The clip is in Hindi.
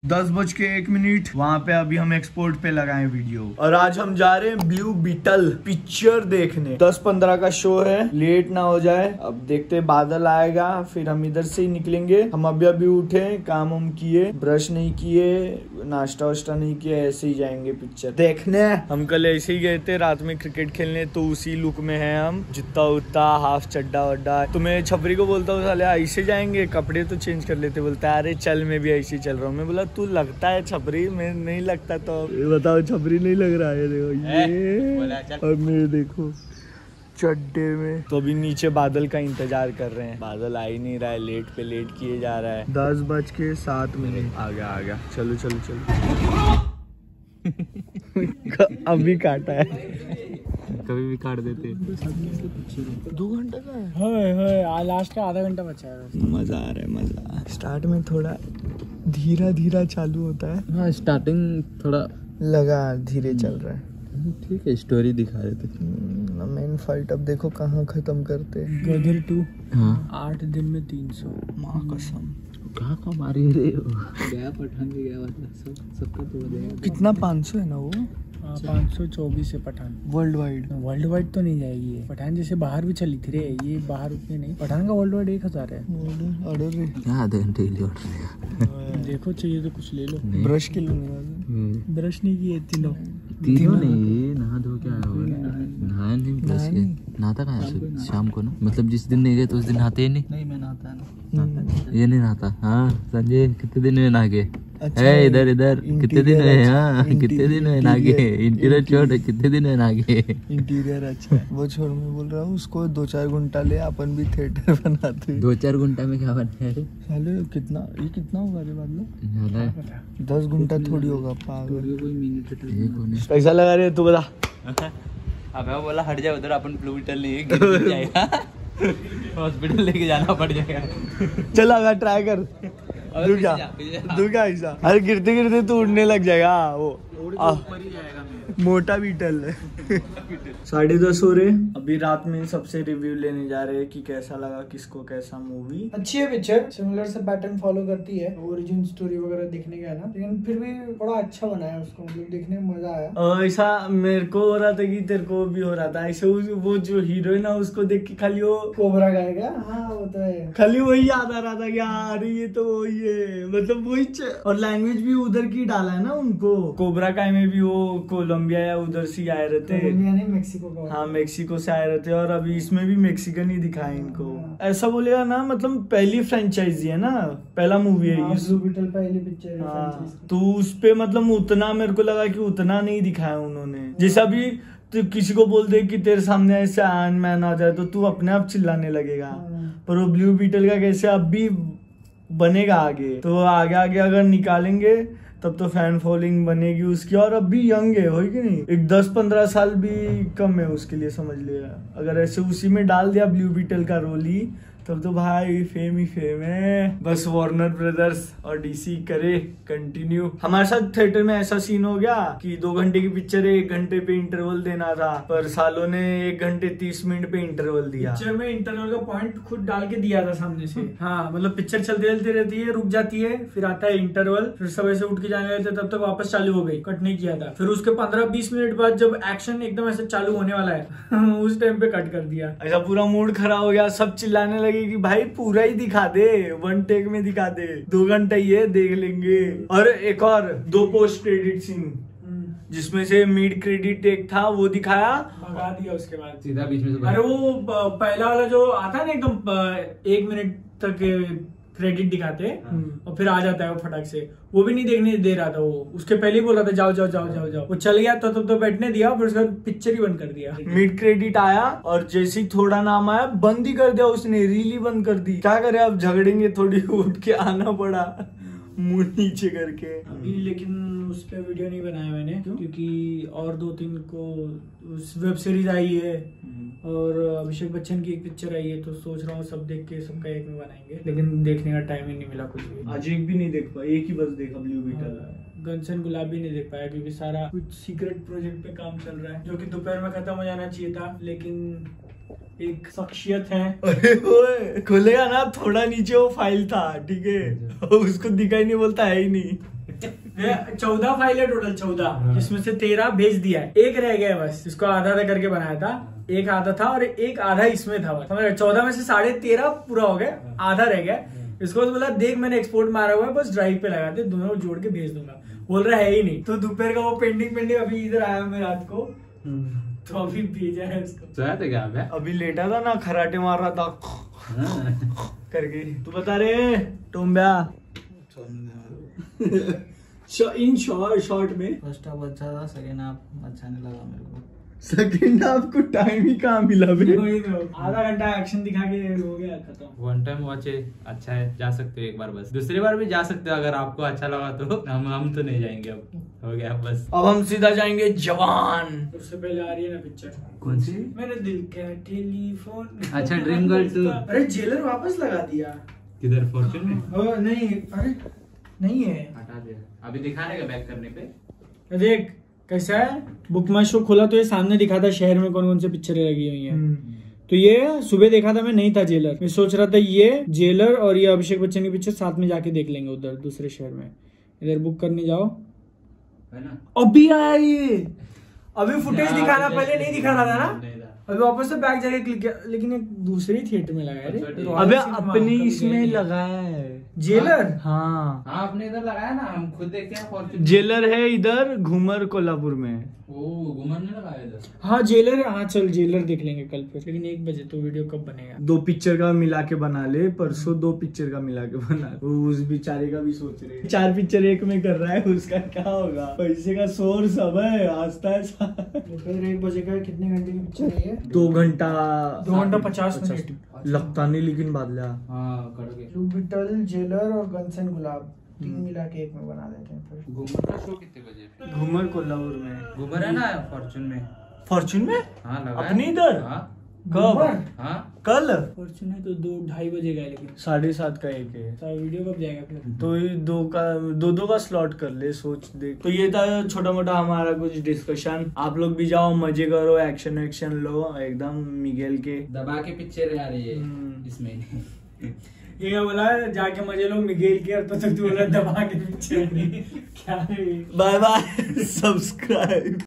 10:01 वहाँ पे अभी हम एक्सपोर्ट पे लगाए वीडियो और आज हम जा रहे हैं ब्लू बीटल पिक्चर देखने। 10:15 का शो है, लेट ना हो जाए। अब देखते बादल आएगा फिर हम इधर से ही निकलेंगे। हम अभी उठे, काम हम किए, ब्रश नहीं किए, नाश्ता वाश्ता नहीं किया, ऐसे ही जाएंगे पिक्चर देखने। हम कल ऐसे ही गए थे रात में क्रिकेट खेलने, तो उसी लुक में है हम, जुत्ता उत्ता हाफ चड्डा वड्डा। तो मैं छपरी को बोलता हूँ साले ऐसे जाएंगे, कपड़े तो चेंज कर लेते। बोलता है अरे चल मैं भी ऐसे ही चल रहा हूँ। मैं बोला तू लगता है छपरी, मैं नहीं लगता। तो बताओ छपरी नहीं लग रहा है ये। और मेरे देखो चड्डे में। तो अभी नीचे बादल का इंतजार कर रहे हैं, बादल आ ही नहीं रहा है, लेट पे लेट किए जा रहा है। 10:07 आ गया। चलो चलो चलो। अभी काटा है, कभी भी काट देते। 2 घंटा का है, लास्ट का आधा घंटा बचा है। मजा आ रहा है, मजा। स्टार्ट में थोड़ा धीरा धीरा चालू होता है। हाँ स्टार्टिंग थोड़ा लगा धीरे चल रहा है। ठीक है, स्टोरी दिखा रहे थे। मेन फाइट अब देखो कहाँ खत्म करते हैं। गदर 2 हाँ 8 दिन में 300। माँ कसम कहाँ मारी रे गया, पठान भी गया, मतलब सबका तोड़ देगा। कितना 500 है ना वो? 524 है पठान। वर्ल्ड वाइड तो नहीं जाएगी ये पठान, जैसे बाहर भी चली थी रे, ये बाहर उतनी नहीं। पठान का वर्ल्ड वाइड 1000 है। आधे घंटे के लिए ऑर्डर। देखो चाहिए तो कुछ ले लो। ब्रश के लिए ब्रश नहीं किए तीनों नहीं नहा धो क्या नहाया नहीं, ब्रश के नहाता कहाँ है शाम को ना, मतलब जिस दिन नहीं गए तो उस दिन नहाते ही नहीं। मैं नहाता ना ये नहीं नहाता। हाँ संजय कितने दिन हुए नहा के? अच्छा, इधर कितने दिन हुए? हाँ कितने दिन हुए नहा के? इंटीरियर छोड़, कितने दिन हुए नहा के? इंटीरियर अच्छा वो छोड़, मैं बोल रहा हूँ उसको 2-4 घंटा ले, अपन भी थिएटर बनाते। 2-4 घंटा में क्या बना है? कितना होगा रे बादल? 10 घंटा थोड़ी होगा पागल। पैसा लगा रहे तू बता। अब मैं बोला हट जाए उधर, अपन ब्लू बीटल नहीं जाएगा, हॉस्पिटल लेके जाना पड़ जाएगा। चल अगर ट्राई कर, दूंगा ऐसा। अरे गिरते गिरते तो उड़ने लग जाएगा वो, मोटा बीटल। 10:30 हो रहे। अभी रात में सबसे रिव्यू लेने जा रहे हैं कि कैसा लगा किसको, कैसा मूवी। अच्छी है पिक्चर, सिमिलर से पैटर्न फॉलो करती है। ओरिजिन स्टोरी वगैरह देखने का है ना, लेकिन फिर भी बड़ा अच्छा बनाया उसको, मतलब देखने में मजा आया। ऐसा मेरे को हो रहा था कि तेरे को भी हो रहा था ऐसे। वो जो हीरोइन है उसको देख के खाली वो कोबरा गाएगा। हाँ वो तो है, खाली वही याद आ रहा था कि अरे ये तो वही है, मतलब वही। और लैंग्वेज भी उधर की डाला है ना उनको। कोबरा काय में भी वो कोलंबिया या उधर से आए रहते, मेक्सिको का। हाँ मेक्सिको से आए रहते। और अभी इसमें भी मेक्सिकन ही दिखाए इनको। ऐसा बोलेगा ना, मतलब पहली फ्रेंचाइजी है ना, पहला मूवी है ब्लू बीटल पहली पिक्चर है। तो उस पे मतलब उतना मेरे को लगा कि उतना नहीं दिखाया उन्होंने। जैसा भी तो किसी को बोल दे कि तेरे सामने ऐसे आयरन मैन आ जाए तो तू अपने आप चिल्लाने लगेगा। पर वो ब्लू बीटल का कैसे अब भी बनेगा आगे, तो आगे अगर निकालेंगे तब तो फैन फॉलोइंग बनेगी उसकी। और अब भी यंग है, हो कि नहीं, एक 10-15 साल भी कम है उसके लिए, समझ लिया। अगर ऐसे उसी में डाल दिया ब्लू बीटल का रोल ही, तब तो भाई फेम ही फेम है। बस वार्नर ब्रदर्स और डीसी करे कंटिन्यू। हमारे साथ थिएटर में ऐसा सीन हो गया कि 2 घंटे की पिक्चर है, 1 घंटे पे इंटरवल देना था, पर सालों ने 1 घंटे 30 मिनट पे इंटरवल दिया। पिक्चर में इंटरवल का पॉइंट खुद डाल के दिया था सामने से। हाँ मतलब पिक्चर चलते चलते रहती है, रुक जाती है, फिर आता है इंटरवल, फिर सब ऐसे उठ के जाने लगते, तब तक वापस चालू हो गई, कट नहीं किया था। फिर उसके 15-20 मिनट बाद जब एक्शन एकदम ऐसे चालू होने वाला है उस टाइम पे कट कर दिया। ऐसा पूरा मूड खराब हो गया, सब चिल्लाने लगे कि भाई पूरा ही दिखा दे, 1 टेक में दिखा दे, 2 घंटा ये देख लेंगे। और एक और 2 पोस्ट क्रेडिट सीन, जिसमें से मिड क्रेडिट एक था वो दिखाया, भगा दिया उसके बाद सीधा बीच में से। अरे वो पहला वाला जो आता है ना एकदम 1 मिनट तक क्रेडिट दिखाते और फिर आ जाता है वो फटाक से, वो भी नहीं देखने दे रहा था। वो उसके पहले ही बोला था जाओ जाओ जाओ जाओ जाओ, वो चल गया तो तब तो बैठने दिया, फिर उसका पिक्चर ही बंद कर दिया। मिड क्रेडिट आया और जैसे ही थोड़ा नाम आया बंद ही कर दिया उसने, रील ही बंद कर दी। क्या करे अब, झगड़ेंगे थोड़ी, उठ के आना पड़ा मुंह नीचे करके। अभी लेकिन उस पर वीडियो नहीं बनाया मैंने, क्योंकि और 2-3 को वेब सीरीज आई है और अभिषेक बच्चन की एक पिक्चर आई है, तो सोच रहा हूँ सब देख के सबका एक में बनाएंगे, लेकिन देखने का टाइम ही नहीं मिला कुछ भी। आज एक भी नहीं देख पाया, एक ही बस देखा Blue Beetle. Guns and Gulaab भी नहीं देख पाया क्योंकि सारा कुछ सीक्रेट प्रोजेक्ट पे काम चल रहा है, जो कि दोपहर में खत्म हो जाना चाहिए था, लेकिन एक शख्सियत है। अरे वो खुलेगा ना थोड़ा नीचे वो फाइल था, ठीक है, उसको दिखाई नहीं, बोलता है ही नहीं। 14 फाइल है टोटल, 14, जिसमें से 13 भेज दिया है, एक रह गया है बस, इसको आधा आधा करके बनाया था, एक आधा था और एक आधा इसमें था बस। 14 में से 13.5 पूरा हो गया, आधा रह गया। इसको तो बोला देख मैंने एक्सपोर्ट मारा हुआ है, बस ड्राइव पे लगा दे, दोनों जोड़ के भेज दूंगा। बोल रहा है ही नहीं। तो दोपहर का वो पेंडिंग अभी इधर आया मैं रात को, तो अभी भेजा है उसको। सोया था क्या आप? अभी लेटा था ना, खराटे मार रहा था करके। तू बता रे टोम्ब्या। इन शॉर्ट में फर्स्ट हाफ अच्छा था, सेकेंड हाफ अच्छा नहीं लगा मेरे को। सेकेंड हाफ को टाइम ही कहाँ मिला बे? आधा घंटा एक्शन दिखा के हो गया खत्म। वन टाइम वॉच है, अच्छा है, जा सकते हो एक बार, बस दूसरी बार भी जा सकते हो अगर आपको अच्छा लगा तो। हम तो नहीं जाएंगे, अब हो गया बस। अब हम सीधा जाएंगे जवान। उससे पहले आ रही है ना पिक्चर, कौन सी? मेरे दिल का टेलीफोन। अच्छा, ड्रीम गर्ल 2। अरे जेलर वापस लगा दिया। किधर, फॉर्चून में? नहीं, अरे नहीं है, हटा दिया, अभी दिखाने का बैक करने पे। देख कैसा है। बुक माई शो खोला तो ये सामने दिखा था शहर में कौन कौन से पिक्चरें लगी हुई हैं। तो ये सुबह देखा था मैं, नहीं था जेलर। मैं सोच रहा था ये जेलर और ये अभिषेक बच्चन की पिक्चर साथ में जाके देख लेंगे उधर दूसरे शहर में। इधर बुक करने जाओ, है ना? अभी आया ये। अभी फुटेज दिखाना, पहले नहीं दिखा रहा था ना। अभी वापस से बैक जाके क्लिक किया, लेकिन एक दूसरी थिएटर में लगाया रे। अबे अपने इसमें लगाया है जेलर। हाँ आपने इधर लगाया ना, हम खुद देखते हैं फॉर्चून। जेलर है इधर घूमर कोल्हापुर में। ओ घूमर ने लगाया इधर। हाँ जेलर है। हाँ चल जेलर देख लेंगे कल फिर, लेकिन 1 बजे। तो वीडियो कब बनेगा? 2 पिक्चर का मिला के बना ले, परसों 2 पिक्चर का मिला के बना। वो उस बेचारे का भी सोच रहे हैं, 4 पिक्चर एक में कर रहा है, उसका क्या होगा? पैसे का सोर्स अब है, आस्ता है। दोपहर 1 बजे का कितने घंटे की पिक्चर है? 2 घंटा 2 घंटा 50 मिनट लगता नहीं, लेकिन बादला। हाँ करोगे। लूबिटल, जेलर और गन्स एंड गुलाब 3 मिला के एक में बना देते हैं फिर। घूमर का शो कितने बजे? घूमर कोल्हापुर में। घूमर है ना फॉर्चून में? फॉर्चून में? हाँ लगाया। अपनी इधर? हाँ। कब? हाँ कल फॉर्चून है तो 2-2:30 बजे का है, लेकिन 7:30 का एक है। तो वीडियो कब जाएगा फिर? तो ये 2 का स्लॉट कर ले, सोच देख। तो ये था छोटा मोटा हमारा कुछ डिस्कशन। आप लोग भी जाओ, मजे करो, एक्शन लो एकदम मिगेल के। दबा के पिक्चर यार ये इसमें। ये क्या बोला है? जाके मजे लो मिगेल के, और तो तक तू बोला दबा के पिक्चर। क्या है? Bye bye, subscribe.